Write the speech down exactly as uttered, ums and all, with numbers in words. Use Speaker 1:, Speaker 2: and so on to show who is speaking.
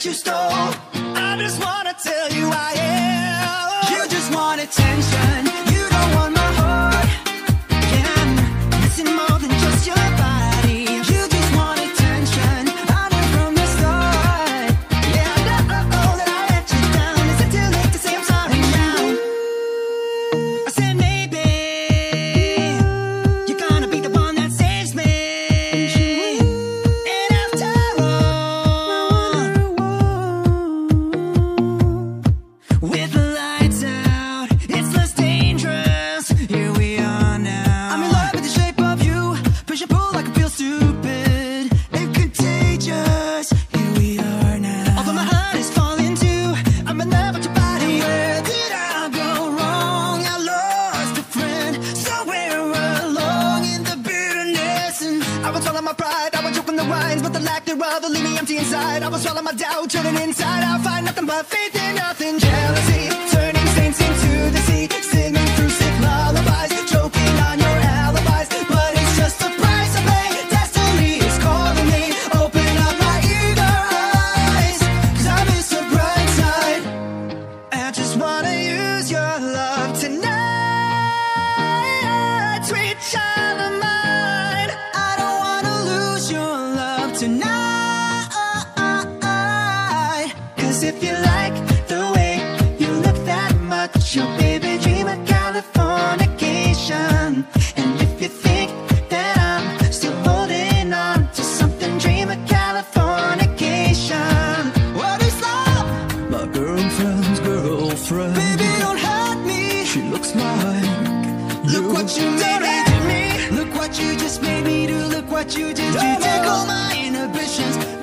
Speaker 1: you stole. I just wanna tell you I am. You just want attention. You don't want my heart. Yeah, I'm missing more than just your body. You just want attention. I knew from the start. Yeah, I know that I let you down. Is it too late to say I'm sorry now? I said maybe you're gonna be the one that saves me. And after all, with the lights out, it's less dangerous. Here we are now. I'm in love with the shape of you. Push and pull like I feel stupid and contagious. Here we are now. Although my heart is falling too, I'm in love with your body. Where did I go wrong? I lost a friend somewhere along in the bitterness. And I was swallowing my pride, I was choking the wines, but the lack thereof will leave me empty inside. I was swallowing my doubt, turning inside. I'll find nothing but faith in nothing. Jealousy, turning saints into the sea, singing through sick lullabies, choking on your alibis. But it's just the price I pay. Destiny is calling me. Open up my eager eyes, 'cause I miss the bright side. I just wanna use your love tonight, sweet child of mine. I don't wanna lose your love tonight. 'Cause if you like the way you look that much, your baby dream of Californication. And if you think that I'm still holding on to something, dream of Californication. What is love? My girlfriend's girlfriend. Baby, don't hurt me. She looks like look what you made me. Look what you just made me do. Look what you did. You tickle my inhibitions.